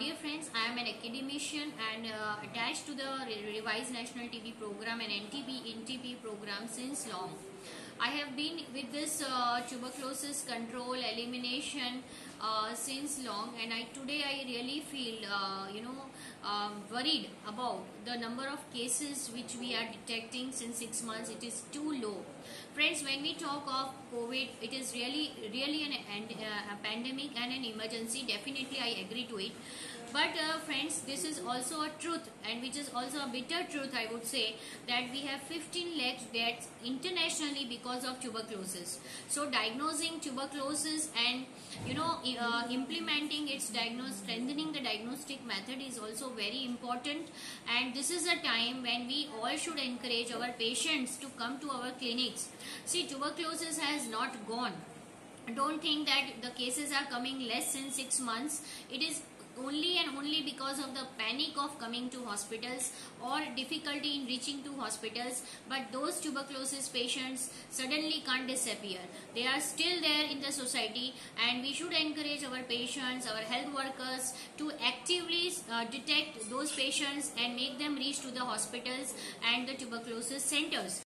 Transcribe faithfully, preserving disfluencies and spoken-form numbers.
Dear friends, I am an academician and uh, attached to the Re- Revised National T V program and N T B N T B program since long. I have been with this uh, tuberculosis control elimination uh, since long, and I today I really feel uh, you know um, worried about the number of cases which we are detecting since six months. It is too low. Friends, when we talk of COVID, it is really really an, an uh, a pandemic and an emergency. Definitely, I agree to it. But uh, friends, this is also a truth, and which is also a bitter truth, I would say, that we have fifteen lakh deaths internationally because of tuberculosis. So diagnosing tuberculosis and you know uh, implementing its diagnosis, strengthening the diagnostic method is also very important. And this is a time when we all should encourage our patients to come to our clinics. See, tuberculosis has not gone. Don't think that the cases are coming less in six months. It is only and only because of the panic of coming to hospitals or difficulty in reaching to hospitals. But those tuberculosis patients suddenly can't disappear. They are still there in the society, and we should encourage our patients, our health workers, to actively uh, detect those patients and make them reach to the hospitals and the tuberculosis centers.